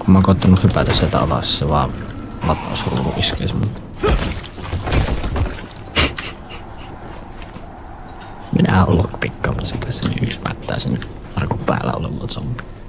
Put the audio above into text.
Kun mä oon koittanut hypätä sieltä alas, se vaan latausrullu iskee se mut. Minä oon lockpikkaamassa tässä, niin yksi mättää sen arkun päällä olevan zombi.